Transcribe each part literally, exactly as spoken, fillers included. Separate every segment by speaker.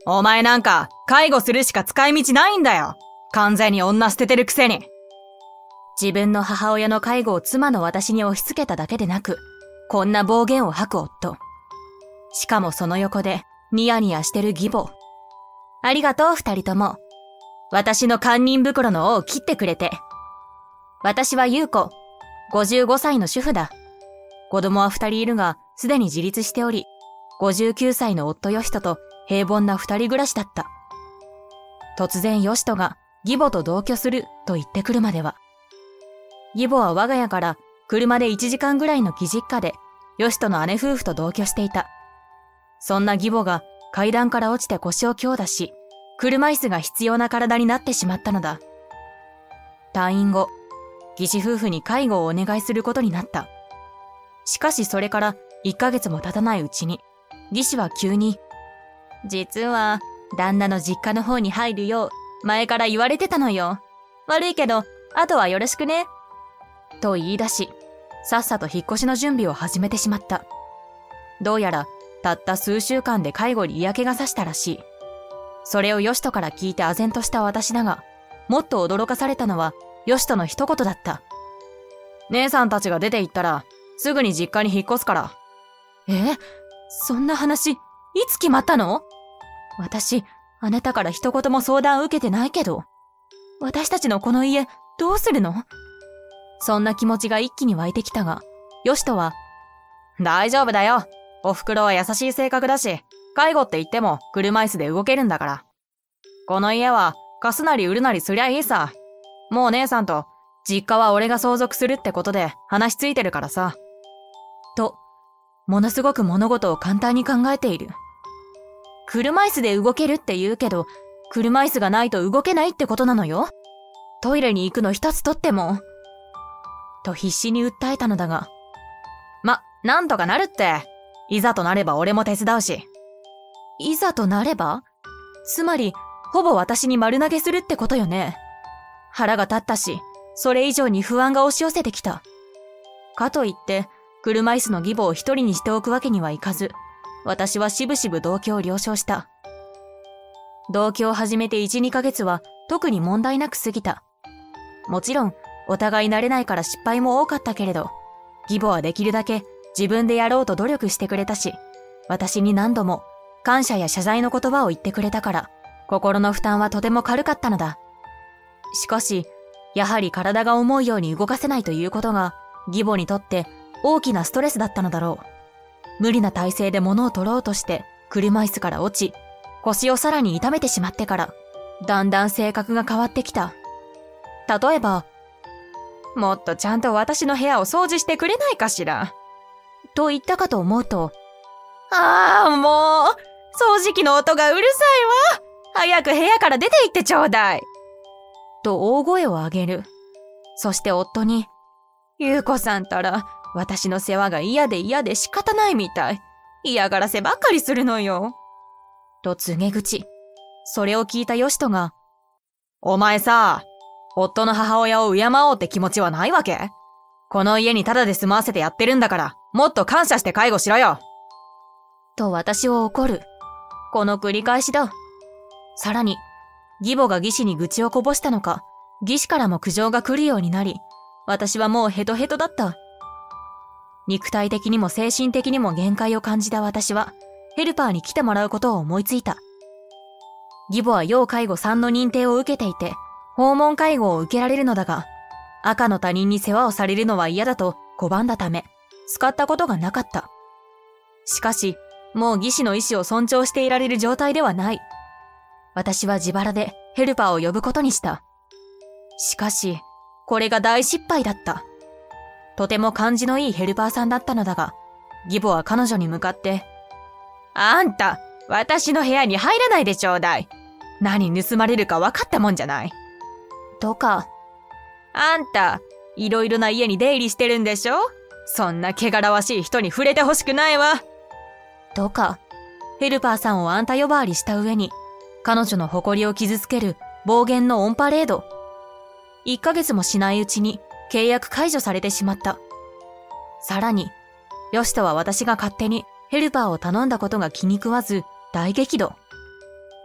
Speaker 1: お前なんか、介護するしか使い道ないんだよ。完全に女捨ててるくせに。
Speaker 2: 自分の母親の介護を妻の私に押し付けただけでなく、こんな暴言を吐く夫。しかもその横で、ニヤニヤしてる義母。ありがとう二人とも。私の堪忍袋の尾を切ってくれて。私は優子。ごじゅうごさいの主婦だ。子供は二人いるが、すでに自立しており、ごじゅうきゅうさいの夫ヨシトと平凡な二人暮らしだった。突然ヨシトが義母と同居すると言ってくるまでは。義母は我が家から車でいちじかんぐらいの義実家で、ヨシトの姉夫婦と同居していた。そんな義母が階段から落ちて腰を強打し、車椅子が必要な体になってしまったのだ。退院後、義父夫婦に介護をお願いすることになった。しかしそれからいっかげつも経たないうちに、義父は急に、実は、旦那の実家の方に入るよう、前から言われてたのよ。悪いけど、あとはよろしくね。と言い出し、さっさと引っ越しの準備を始めてしまった。どうやら、たった数週間で介護に嫌気がさしたらしい。それをヨシトから聞いて唖然とした私だが、もっと驚かされたのは、ヨシトの一言だった。
Speaker 1: 姉さんたちが出て行ったら、すぐに実家に引っ越すから。
Speaker 2: え？そんな話、いつ決まったの？私、あなたから一言も相談受けてないけど。私たちのこの家、どうするの？そんな気持ちが一気に湧いてきたが、ヨシトは、
Speaker 1: 大丈夫だよ。お袋は優しい性格だし、介護って言っても車椅子で動けるんだから。この家は、貸すなり売るなりすりゃいいさ。もう姉さんと、実家は俺が相続するってことで話ついてるからさ。
Speaker 2: と、ものすごく物事を簡単に考えている。車椅子で動けるって言うけど、車椅子がないと動けないってことなのよ。トイレに行くの一つとっても。と必死に訴えたのだが。
Speaker 1: ま、なんとかなるって。いざとなれば俺も手伝うし。
Speaker 2: いざとなれば？つまり、ほぼ私に丸投げするってことよね。腹が立ったし、それ以上に不安が押し寄せてきた。かといって、車椅子の義母を一人にしておくわけにはいかず、私はしぶしぶ同居を了承した。同居を始めていち、にかげつは特に問題なく過ぎた。もちろん、お互い慣れないから失敗も多かったけれど、義母はできるだけ自分でやろうと努力してくれたし、私に何度も感謝や謝罪の言葉を言ってくれたから、心の負担はとても軽かったのだ。しかし、やはり体が思うように動かせないということが、義母にとって大きなストレスだったのだろう。無理な体勢で物を取ろうとして、車椅子から落ち、腰をさらに痛めてしまってから、だんだん性格が変わってきた。例えば、
Speaker 1: もっとちゃんと私の部屋を掃除してくれないかしら。
Speaker 2: と言ったかと思うと、
Speaker 1: ああ、もう、掃除機の音がうるさいわ。早く部屋から出て行ってちょうだい。
Speaker 2: と大声を上げる。そして夫に、
Speaker 1: ゆうこさんたら、私の世話が嫌で嫌で仕方ないみたい。嫌がらせばっかりするのよ。
Speaker 2: と告げ口。それを聞いたヨシトが、
Speaker 1: お前さ、夫の母親を敬おうって気持ちはないわけ？この家にタダで住まわせてやってるんだから、もっと感謝して介護しろよ。
Speaker 2: と私を怒る。この繰り返しだ。さらに、義母が義士に愚痴をこぼしたのか、義士からも苦情が来るようになり、私はもうヘトヘトだった。肉体的にも精神的にも限界を感じた私は、ヘルパーに来てもらうことを思いついた。義母は要介護さんの認定を受けていて、訪問介護を受けられるのだが、赤の他人に世話をされるのは嫌だと拒んだため、使ったことがなかった。しかし、もう義士の意思を尊重していられる状態ではない。私は自腹でヘルパーを呼ぶことにした。しかし、これが大失敗だった。とても感じのいいヘルパーさんだったのだが、義母は彼女に向かって、
Speaker 1: あんた、私の部屋に入らないでちょうだい。何盗まれるか分かったもんじゃない。
Speaker 2: とか、
Speaker 1: あんた、いろいろな家に出入りしてるんでしょ？そんな汚らわしい人に触れてほしくないわ。
Speaker 2: とか、ヘルパーさんをあんた呼ばわりした上に、彼女の誇りを傷つける暴言のオンパレード。いっかげつもしないうちに契約解除されてしまった。さらに、ヨシトは私が勝手にヘルパーを頼んだことが気に食わず大激怒。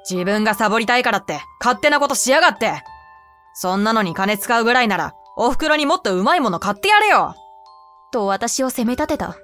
Speaker 1: 自分がサボりたいからって勝手なことしやがって。そんなのに金使うぐらいなら、お袋にもっとうまいもの買ってやれよ。
Speaker 2: と私を責め立てた。だって、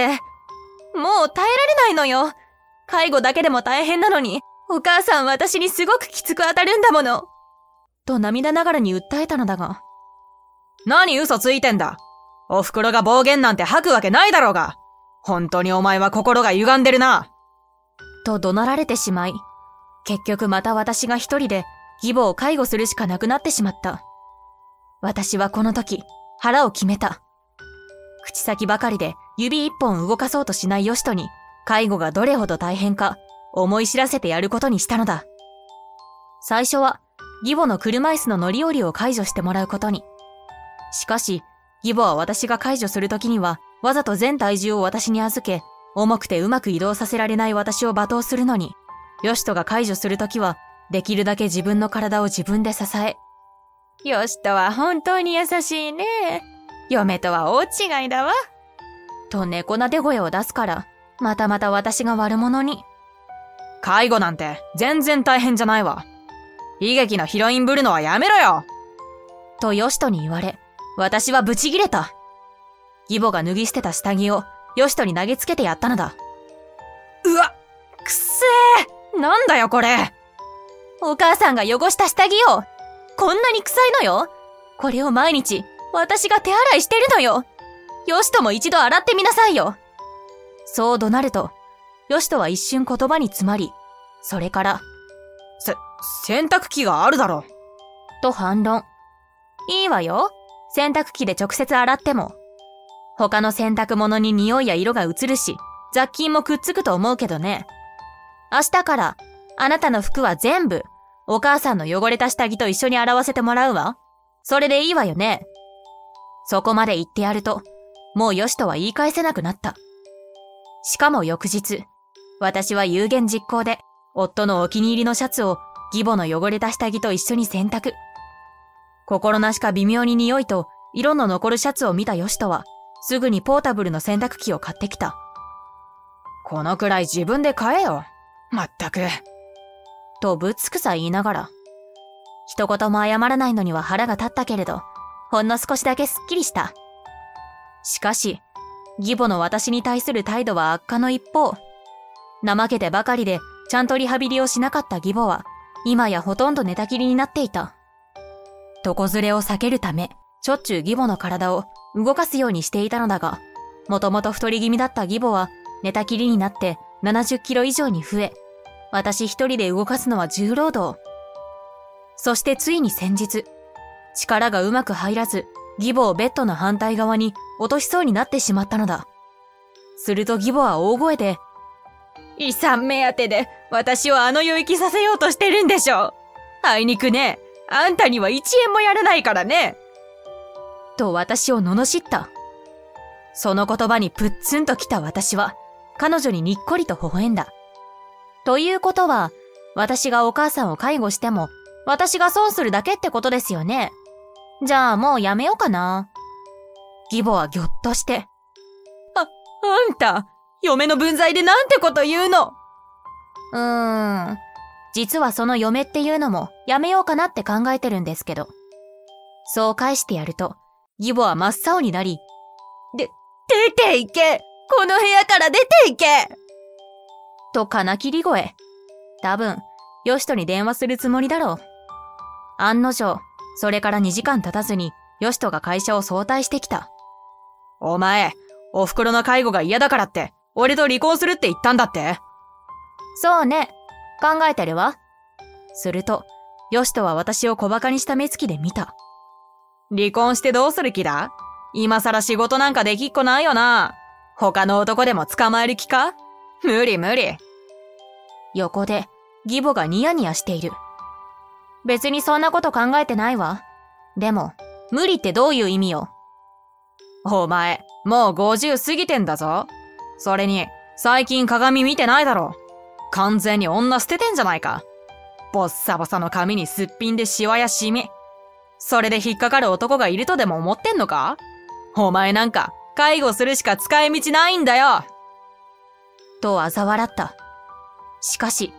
Speaker 2: もう耐えられないのよ。介護だけでも大変なのに、お母さん私にすごくきつく当たるんだもの。と涙ながらに訴えたのだが。
Speaker 1: 何嘘ついてんだ。お袋が暴言なんて吐くわけないだろうが。本当にお前は心が歪んでるな。
Speaker 2: と怒鳴られてしまい、結局また私が一人で義母を介護するしかなくなってしまった。私はこの時、腹を決めた。口先ばかりで指一本動かそうとしないヨシトに、介護がどれほど大変か思い知らせてやることにしたのだ。最初は義母の車椅子の乗り降りを介助してもらうことに。しかし、義母は私が介助するときには、わざと全体重を私に預け、重くてうまく移動させられない私を罵倒するのに、ヨシトが介助するときは、できるだけ自分の体を自分で支え。ヨシトは本当に優しいね。嫁とは大違いだわ。と猫なで声を出すから、またまた私が悪者に。
Speaker 1: 介護なんて全然大変じゃないわ。悲劇のヒロインぶるのはやめろよ。
Speaker 2: とヨシトに言われ、私はブチギレた。義母が脱ぎ捨てた下着をヨシトに投げつけてやったのだ。
Speaker 1: うわっ、くっせー。なんだよこれ。
Speaker 2: お母さんが汚した下着よ。こんなに臭いのよ。これを毎日私が手洗いしてるのよ。ヨシトも一度洗ってみなさいよ。そう怒鳴ると、ヨシトは一瞬言葉に詰まり、それから、
Speaker 1: せ、洗濯機があるだろ。
Speaker 2: と反論。いいわよ。洗濯機で直接洗っても。他の洗濯物に匂いや色が移るし、雑菌もくっつくと思うけどね。明日から、あなたの服は全部、お母さんの汚れた下着と一緒に洗わせてもらうわ。それでいいわよね。そこまで言ってやると、もうヨシトは言い返せなくなった。しかも翌日、私は有言実行で、夫のお気に入りのシャツを義母の汚れた下着と一緒に洗濯。心なしか微妙に匂いと色の残るシャツを見たヨシトは、すぐにポータブルの洗濯機を買ってきた。
Speaker 1: このくらい自分で買えよ。まったく。
Speaker 2: とぶつくさ言いながら。一言も謝らないのには腹が立ったけれど、ほんの少しだけすっきりした。しかし、義母の私に対する態度は悪化の一方。怠けてばかりでちゃんとリハビリをしなかった義母は、今やほとんど寝たきりになっていた。床ずれを避けるため、しょっちゅう義母の体を動かすようにしていたのだが、もともと太り気味だった義母は寝たきりになってななじゅっキロ以上に増え、私一人で動かすのは重労働。そしてついに先日、力がうまく入らず、義母をベッドの反対側に落としそうになってしまったのだ。すると義母は大声で、遺産目当てで私をあの世行きさせようとしてるんでしょ。あいにくね、あんたにはいちえんもやらないからね。と私を罵った。その言葉にプッツンときた私は、彼女ににっこりと微笑んだ。ということは、私がお母さんを介護しても、私が損するだけってことですよね。じゃあもうやめようかな。義母はぎょっとして。あ、あんた、嫁の分際でなんてこと言うの。うーん。実はその嫁っていうのもやめようかなって考えてるんですけど。そう返してやると、義母は真っ青になり、で、出て行け！この部屋から出て行け！と金切り声。多分、ヨシトに電話するつもりだろう。案の定、それからにじかん経たずに、ヨシトが会社を早退してきた。
Speaker 1: お前、お袋の介護が嫌だからって、俺と離婚するって言ったんだって？
Speaker 2: そうね。考えてるわ。すると、ヨシトは私を小馬鹿にした目つきで見た。
Speaker 1: 離婚してどうする気だ？今さら仕事なんかできっこないよな。他の男でも捕まえる気か？無理無理。
Speaker 2: 横で、義母がニヤニヤしている。別にそんなこと考えてないわ。でも、無理ってどういう意味よ。
Speaker 1: お前、もうごじゅう過ぎてんだぞ。それに、最近鏡見てないだろ。完全に女捨ててんじゃないか。ボッサボサの髪にすっぴんでシワやシミ。それで引っかかる男がいるとでも思ってんのか？お前なんか、介護するしか使い道ないんだよ。
Speaker 2: と嘲笑った。しかし、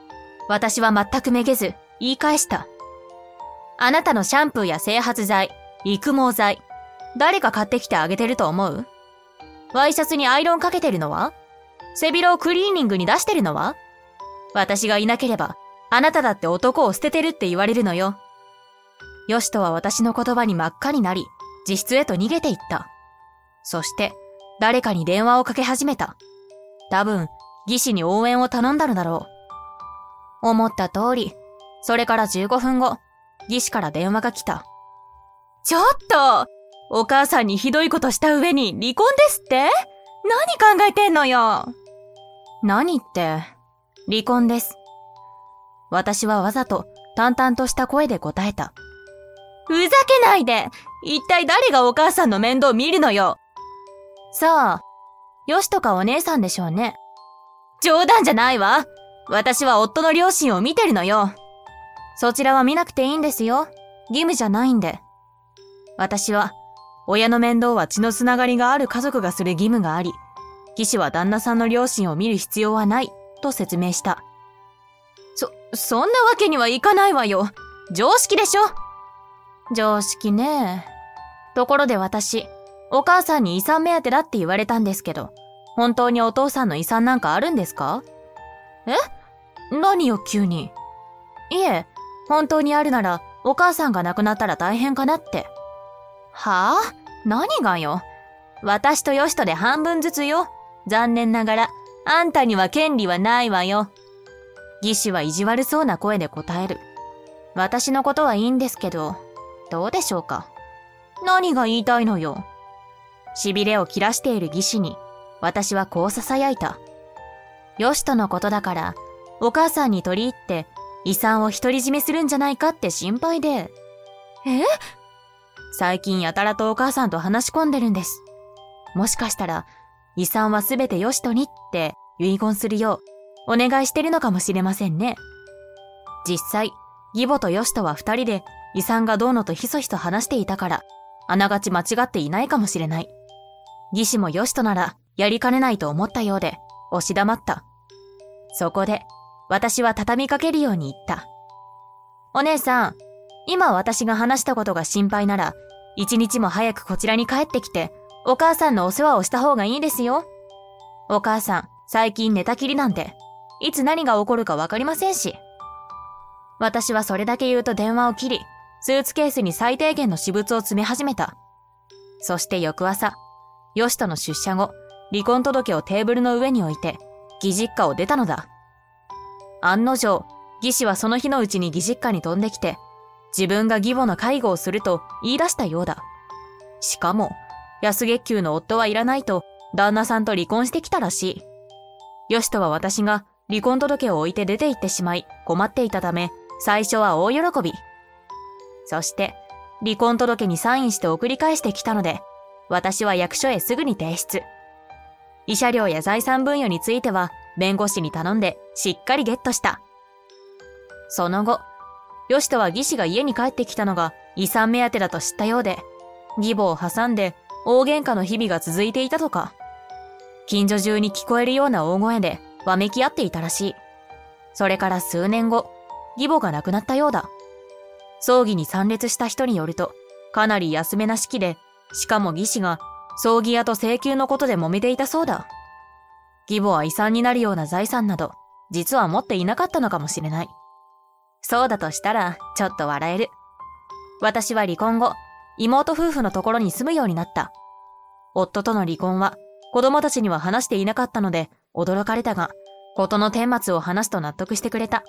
Speaker 2: 私は全くめげず、言い返した。あなたのシャンプーや整髪剤、育毛剤、誰が買ってきてあげてると思う？ワイシャツにアイロンかけてるのは？背広をクリーニングに出してるのは？私がいなければ、あなただって男を捨ててるって言われるのよ。ヨシトは私の言葉に真っ赤になり、自室へと逃げていった。そして、誰かに電話をかけ始めた。多分、技師に応援を頼んだのだろう。思った通り、それからじゅうごふんご、技師から電話が来た。ちょっと！お母さんにひどいことした上に離婚ですって？何考えてんのよ！何って、離婚です。私はわざと淡々とした声で答えた。ふざけないで！一体誰がお母さんの面倒を見るのよ！さあ、よしとかお姉さんでしょうね。冗談じゃないわ！私は夫の両親を見てるのよ。そちらは見なくていいんですよ。義務じゃないんで。私は、親の面倒は血のつながりがある家族がする義務があり、騎士は旦那さんの両親を見る必要はない、と説明した。そ、そんなわけにはいかないわよ。常識でしょ。常識ね。ところで私、お母さんに遺産目当てだって言われたんですけど、本当にお父さんの遺産なんかあるんですか？え？何よ急に。いえ、本当にあるなら、お母さんが亡くなったら大変かなって。はぁ？何がよ。私とヨシトで半分ずつよ。残念ながら、あんたには権利はないわよ。義士は意地悪そうな声で答える。私のことはいいんですけど、どうでしょうか。何が言いたいのよ。痺れを切らしている義士に、私はこう囁いた。ヨシトのことだから、お母さんに取り入って、遺産を独り占めするんじゃないかって心配で。え？最近やたらとお母さんと話し込んでるんです。もしかしたら、遺産はすべてヨシトにって遺言するようお願いしてるのかもしれませんね。実際、義母とヨシトは二人で遺産がどうのとひそひそ話していたから、あながち間違っていないかもしれない。義士もヨシトならやりかねないと思ったようで、押し黙った。そこで、私は畳みかけるように言った。お姉さん、今私が話したことが心配なら、一日も早くこちらに帰ってきて、お母さんのお世話をした方がいいですよ。お母さん、最近寝たきりなんで、いつ何が起こるかわかりませんし。私はそれだけ言うと電話を切り、スーツケースに最低限の私物を詰め始めた。そして翌朝、ヨシトの出社後、離婚届をテーブルの上に置いて、義実家を出たのだ。案の定、義士はその日のうちに義実家に飛んできて、自分が義母の介護をすると言い出したようだ。しかも、安月給の夫はいらないと、旦那さんと離婚してきたらしい。ヨシトは私が離婚届を置いて出て行ってしまい困っていたため、最初は大喜び。そして、離婚届にサインして送り返してきたので、私は役所へすぐに提出。慰謝料や財産分与については、弁護士に頼んでしっかりゲットした。その後、ヨシトは義士が家に帰ってきたのが遺産目当てだと知ったようで、義母を挟んで大喧嘩の日々が続いていたとか。近所中に聞こえるような大声でわめき合っていたらしい。それから数年後、義母が亡くなったようだ。葬儀に参列した人によると、かなり安めな式で、しかも義士が葬儀屋と請求のことで揉めていたそうだ。義母は遺産になるような財産など、実は持っていなかったのかもしれない。そうだとしたら、ちょっと笑える。私は離婚後、妹夫婦のところに住むようになった。夫との離婚は、子供たちには話していなかったので、驚かれたが、事の顛末を話すと納得してくれた。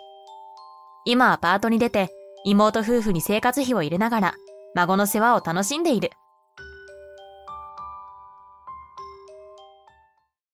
Speaker 2: 今はパートに出て、妹夫婦に生活費を入れながら、孫の世話を楽しんでいる。